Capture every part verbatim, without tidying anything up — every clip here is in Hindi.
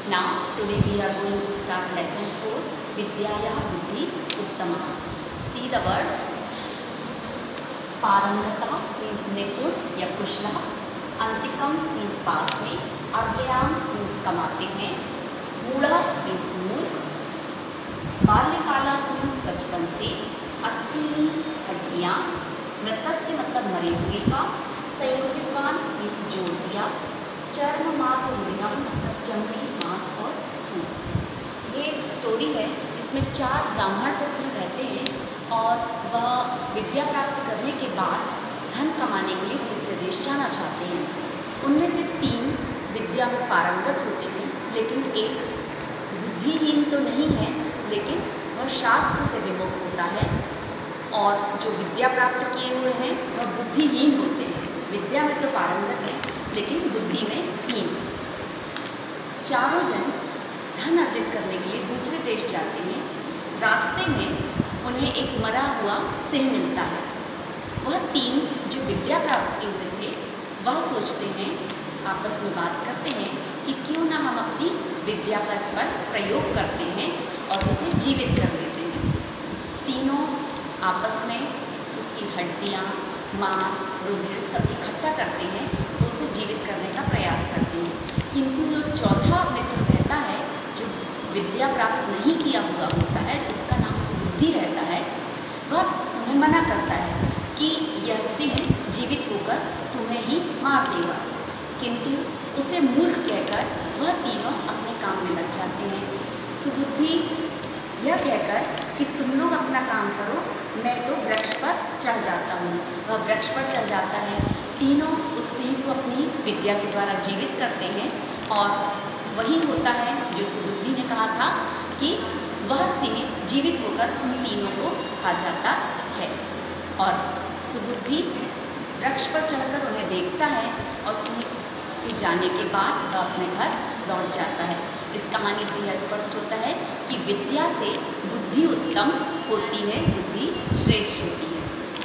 Now today we are going to start lesson four, Vidyaya Buddhi Uttama. See the words. Parangata means nipun या कुशला, अंतिकम means पास में, अर्जयाम means कमाते हैं, मूढ़ा means मूर्ख, बाल्यकाला means बचपन से, अस्थिनी हड्डियाँ, मृतस्य मतलब मरे हुए का, संयोजितवान means जोड़ दिया, चर्म मांस उड़िनम मतलब चमड़ी मांस और खून। ये एक स्टोरी है जिसमें चार ब्राह्मण पुत्र रहते हैं और वह विद्या प्राप्त करने के बाद धन कमाने के लिए दूसरे देश जाना चाहते हैं। उनमें से तीन विद्या में पारंगत होते हैं, लेकिन एक बुद्धिहीन तो नहीं है, लेकिन वह शास्त्र से विमुख होता है, और जो विद्या प्राप्त किए हुए हैं वह बुद्धिहीन होते हैं। विद्या में तो पारंगत है लेकिन बुद्धि में हीन। चारों जन धन अर्जित करने के लिए दूसरे देश जाते हैं। रास्ते में उन्हें एक मरा हुआ सिंह मिलता है। वह तीन जो विद्या प्राप्त किए हुए थे वह सोचते हैं, आपस में बात करते हैं कि क्यों ना हम अपनी विद्या का इस पर प्रयोग करते हैं और उसे जीवित कर देते हैं। तीनों आपस में उसकी हड्डियाँ, मांस, रुधिर सब इकट्ठा करते हैं और उसे जीवित करने का प्रयास करते हैं। किंतु जो चौथा मित्र रहता है, जो विद्या प्राप्त नहीं किया हुआ होता है, इसका नाम सुबुद्धि रहता है, वह उन्हें मना करता है कि यह सिंह जीवित होकर तुम्हें ही मार देगा। किंतु उसे मूर्ख कहकर वह तीनों अपने काम में लग जाते हैं। सुबुद्धि यह कहकर कि तुम लोग अपना काम करो, मैं तो वृक्ष पर चढ़ जाता हूँ। वह वृक्ष पर चढ़ जाता है। तीनों उस सिंह को अपनी विद्या के द्वारा जीवित करते हैं, और वही होता है जो सुबुद्धि ने कहा था कि वह सिंह जीवित होकर उन तीनों को खा जाता है। और सुबुद्धि वृक्ष पर चढ़कर उन्हें देखता है और सिंह के जाने के बाद वह अपने घर लौट जाता है। इस कहानी से यह स्पष्ट होता है कि विद्या से बुद्धि उत्तम होती है, बुद्धि श्रेष्ठ होती है।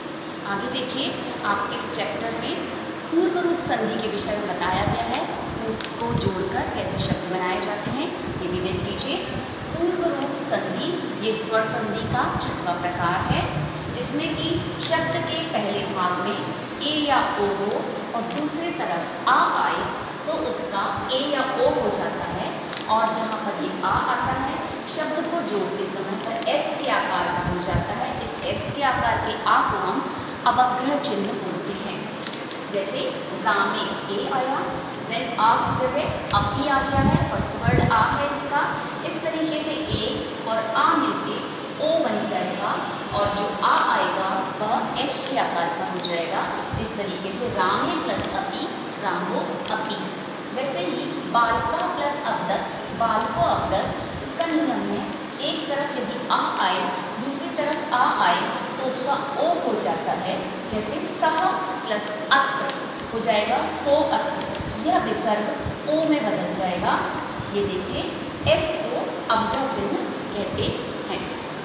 आगे देखिए, आपके इस चैप्टर में पूर्व रूप संधि के विषय में बताया गया है। उनको जोड़कर कैसे शब्द बनाए जाते हैं ये भी देख लीजिए। पूर्व रूप संधि ये स्वर संधि का छठवां प्रकार है, जिसमें कि शब्द के पहले भाग में ए या ओ हो और दूसरी तरफ आ आए तो उसका ए या ओ हो जाता है, और जहाँ पर ये आ आता है शब्द को जोड़ते समय पर एस के आकार का हो जाता है। इस एस के आकार के आ को हम अवग्रह चिन्ह बोलते हैं। जैसे रामे ए आया, देन आ की जगह अपी आ गया है, फर्स्ट वर्ड आ है इसका। इस तरीके से ए और आ मिलके ओ बन जाएगा, और जो आ आएगा वह एस के आकार का हो जाएगा। इस तरीके से रामे प्लस अपी, रामो अपी। वैसे ही बालिका प्लस अब्दक, बालको अब्दक। इसका नियम है, एक तरफ यदि आ आए दूसरी तरफ आ आए तो उसका ओ हो जाता है। जैसे सह प्लस अत्र हो जाएगा सो अत्र। यह विसर्ग ओ में बदल जाएगा। ये देखिए, एस को अवग्रह चिन्ह कहते हैं।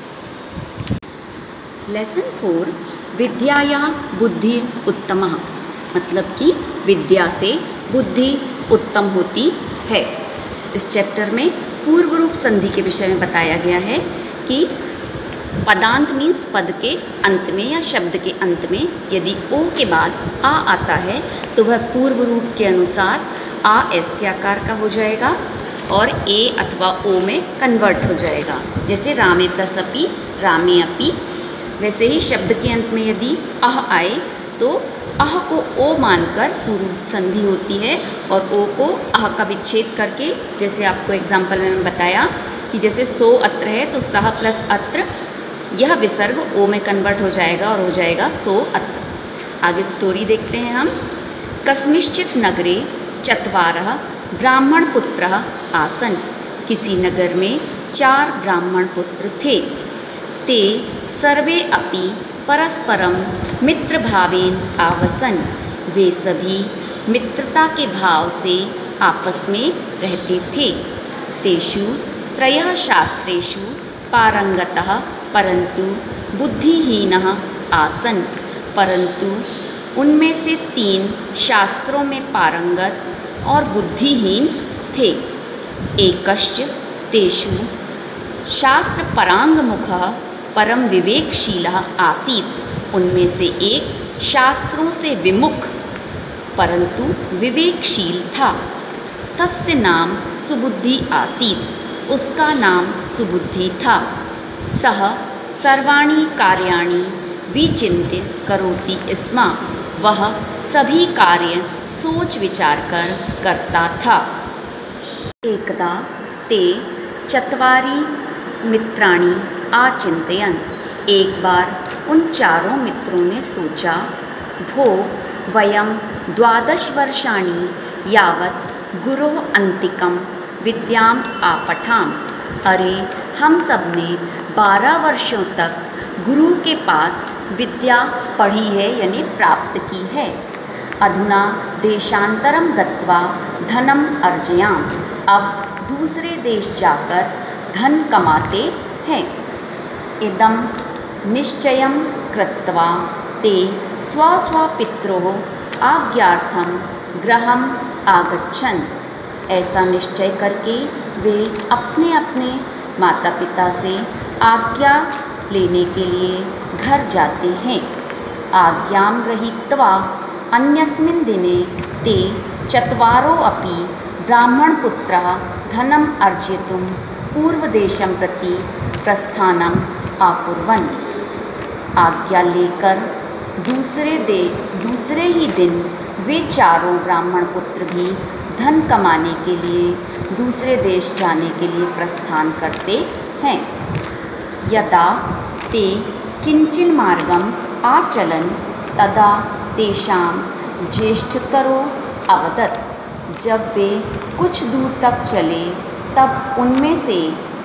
लेसन फोर, विद्याया बुद्धि उत्तमा, मतलब कि विद्या से बुद्धि उत्तम होती है। इस चैप्टर में पूर्व रूप संधि के विषय में बताया गया है कि पदांत मीन्स पद के अंत में या शब्द के अंत में यदि ओ के बाद आ आता है तो वह पूर्व रूप के अनुसार आ एस के आकार का हो जाएगा और ए अथवा ओ में कन्वर्ट हो जाएगा। जैसे रामे प्लस अपी, रामे अपी। वैसे ही शब्द के अंत में यदि अह आए तो अह को ओ मानकर पूर्व संधि होती है, और ओ को अह का विच्छेद करके, जैसे आपको एग्जाम्पल में बताया कि जैसे सो अत्र है तो सह प्लस अत्र, यह विसर्ग ओ में कन्वर्ट हो जाएगा और हो जाएगा सो अत्र। आगे स्टोरी देखते हैं हम। कस्मिश्चित नगरे चत्वारः ब्राह्मण पुत्रः आसन्। किसी नगर में चार ब्राह्मण पुत्र थे। ते सर्वे अपि परस्परम मित्र भावेन आवसन। वे सभी मित्रता के भाव से आपस में रहते थे। तेषु त्रयः शास्त्रेषु पारंगतः परंतु बुद्धिहीनः आसन्। परंतु उनमें से तीन शास्त्रों में पारंगत और बुद्धिहीन थे। एकश्च तेषु शास्त्रपराङ्गमुखः परम विवेकशीलः आसीत्। उनमें से एक शास्त्रों से विमुख परंतु विवेकशील था। तस्य नाम सुबुद्धि आसीत्। उसका नाम सुबुद्धि था। सः सर्वाणि कार्याणि विचिन्त्य करोति स्म। वह सभी कार्य सोच विचार कर करता था। एकदा ते चत्वारि मित्राणि आचिन्तयन्। एक बार उन चारों मित्रों ने सोचा, भो वयं द्वादश वर्षाणि यावत् गुरोः अन्तिकं विद्याम् आपठाम। अरे हम सब ने बारह वर्षों तक गुरु के पास विद्या पढ़ी है यानी प्राप्त की है। अधुना देशांतरम गत्वा धनम अर्जयाम। अब दूसरे देश जाकर धन कमाते हैं। इदं निश्चयं कृत्वा ते स्वस्वपित्रोः आज्ञार्थं गृहम् आगच्छन्। ऐसा निश्चय करके वे अपने अपने माता पिता से आज्ञा लेने के लिए घर जाते हैं। आज्ञां गृहीत्वा अन्यस्मिन् दिने ते चत्वारो अपि ब्राह्मणपुत्राः धनम् अर्जयितुं पूर्वदेशं प्रति प्रस्थानम् आकुर्वन्। आज्ञा लेकर दूसरे दे दूसरे ही दिन वे चारों ब्राह्मण पुत्र भी धन कमाने के लिए दूसरे देश जाने के लिए प्रस्थान करते हैं। यदा ते किंचिन मार्गम आचलन तदा तेषां ज्येष्ठतरो अवदत्। जब वे कुछ दूर तक चले तब उनमें से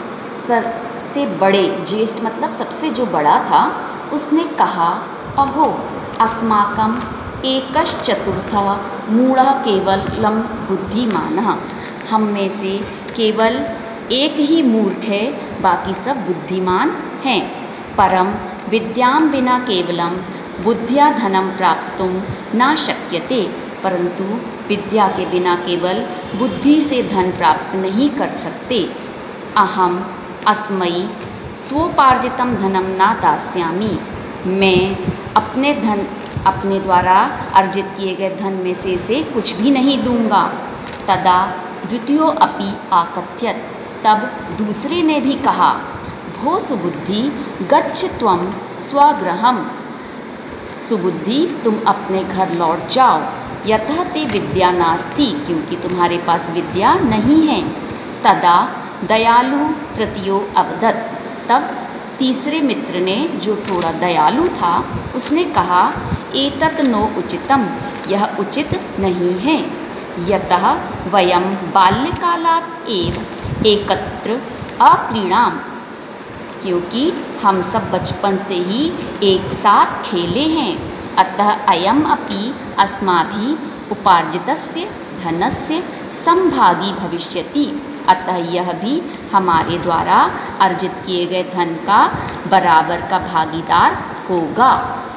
सबसे बड़े, ज्येष्ठ मतलब सबसे जो बड़ा था, उसने कहा, अहो अस्माकं एकश्चतुर्थः मूढ़ः केवलं बुद्धिमानः। हम में से केवल एक ही मूर्ख है, बाकी सब बुद्धिमान हैं। परम विद्यां विना केवलं बुद्धिया धनं प्राप्तुं न शक्यते। परंतु विद्या के बिना केवल बुद्धि से धन प्राप्त नहीं कर सकते। अहम अस्मै स्वोपार्जितं धनं न दास्यामि। मैं अपने धन अपने द्वारा अर्जित किए गए धन में से से कुछ भी नहीं दूंगा। तदा द्वितीयो अपि आकथ्यत। तब दूसरे ने भी कहा, भो सुबुद्धि गच्छ त्वं स्वगृहम्। सुबुद्धि तुम अपने घर लौट जाओ। यतः ते विद्या नास्ति, क्योंकि तुम्हारे पास विद्या नहीं है। तदा दयालु तृतीयो अवदत्। तब तीसरे मित्र ने, जो थोड़ा दयालु था, उसने कहा, एतत् नो उचितम, यह उचित नहीं है। यतः वयं बाल्यकालात् एव एकत्र अक्रीडाम। क्योंकि हम सब बचपन से ही एक साथ खेले हैं। अतः अयम अपि अस्माभिः उपार्जितस्य धनस्य संभागी भविष्यति। अतः यह भी हमारे द्वारा अर्जित किए गए धन का बराबर का भागीदार होगा।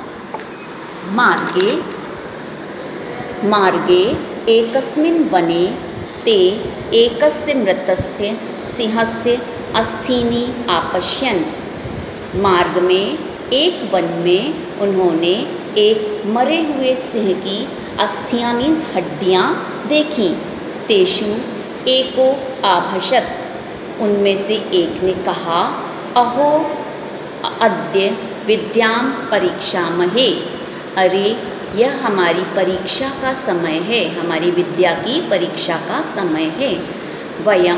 मार्गे मार्गे एकस्मिन् वने ते एकस्य मृतस्य सिंहस्य अस्थीनि आपश्यन्। मार्ग में एक वन में उन्होंने एक मरे हुए सिंह की अस्थियां मीन्स हड्डियां देखीं। तेषु एको आभषत। उनमें से एक ने कहा, अहो अद्य विद्यां परीक्षामहे। अरे यह हमारी परीक्षा का समय है, हमारी विद्या की परीक्षा का समय है। वयम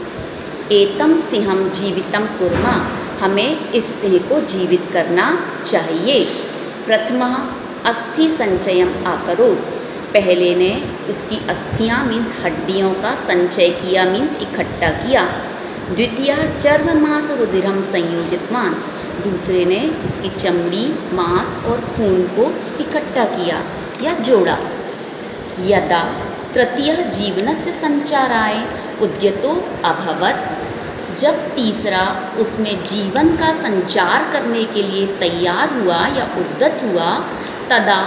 एतम सिंहम जीवितम कुर्मा। हमें इस सिंह को जीवित करना चाहिए। प्रथमः अस्थि संचयम आकरोत्। पहले ने उसकी अस्थियां मीन्स हड्डियों का संचय किया मीन्स इकट्ठा किया। द्वितीय चर्म मांस रुधिरम संयोजितवान। दूसरे ने उसकी चमड़ी, मांस और खून को इकट्ठा किया या जोड़ा। यदा तृतीय जीवनस्य संचाराय उद्यतो अभवत्। जब तीसरा उसमें जीवन का संचार करने के लिए तैयार हुआ या उद्यत हुआ, तदा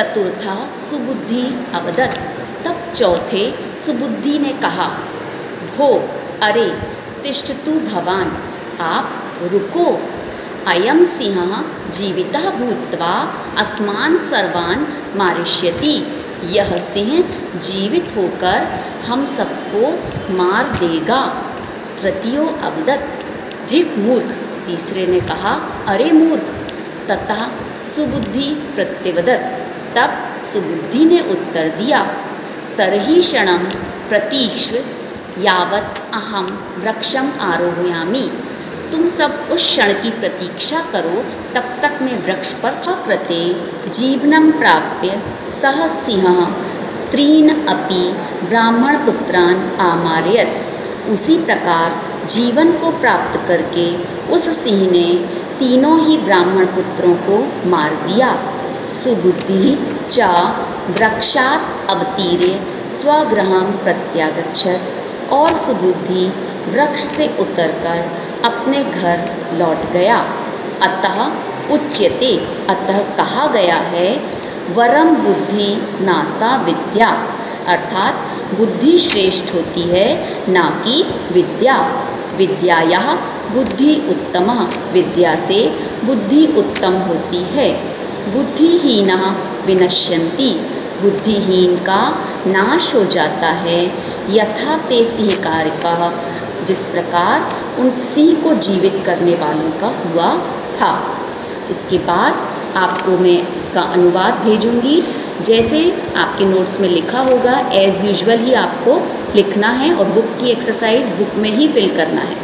चतुर्था सुबुद्धि अवदत्। तब चौथे सुबुद्धि ने कहा, हो, अरे तिष्ठतु भवान, आप रुको। अयम सिंह जीवितः भूत्वा अस्मान् सर्वान् मारिष्यति, यह सिंह जीवित होकर हम सबको मार देगा। तृतीयो अवदत्, धिक मूर्ख, तीसरे ने कहा, अरे मूर्ख। ततः सुबुद्धि प्रत्यवदत्, तब सुबुद्धि ने उत्तर दिया, तरहि क्षणं प्रतीक्ष यावत् अहम वृक्षम आरोहयामि, तुम सब उस क्षण की प्रतीक्षा करो, तब तक मैं वृक्ष पर कृते जीवनं प्राप्य सह सिंहः त्रीन अपि ब्राह्मण पुत्रान आमारयत्। उसी प्रकार जीवन को प्राप्त करके उस सिंह ने तीनों ही ब्राह्मण पुत्रों को मार दिया। सुबुद्धि च वृक्षात् अवतीर्य स्वगृहं प्रत्यागच्छत्, और सुबुद्धि वृक्ष से उतरकर अपने घर लौट गया। अतः उच्यते, अतः कहा गया है, वरम बुद्धि नासा विद्या, अर्थात बुद्धि श्रेष्ठ होती है ना कि विद्या। विद्यायाः बुद्धि उत्तमः, विद्या से बुद्धि उत्तम होती है। बुद्धिहीनः विनश्यन्ति, बुद्धिहीन का नाश हो जाता है। यथा ते सिंहकारिकः, जिस प्रकार उन सिंह को जीवित करने वालों का हुआ था। इसके बाद आपको मैं इसका अनुवाद भेजूंगी, जैसे आपके नोट्स में लिखा होगा एज़ यूजुअल ही आपको लिखना है और बुक की एक्सरसाइज बुक में ही फिल करना है।